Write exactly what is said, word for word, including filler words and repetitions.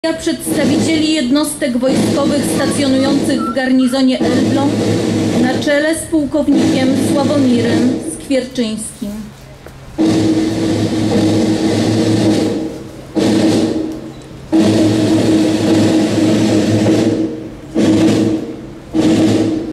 Przedstawicieli jednostek wojskowych stacjonujących w garnizonie Elbląg na czele z pułkownikiem Sławomirem Skwierczyńskim.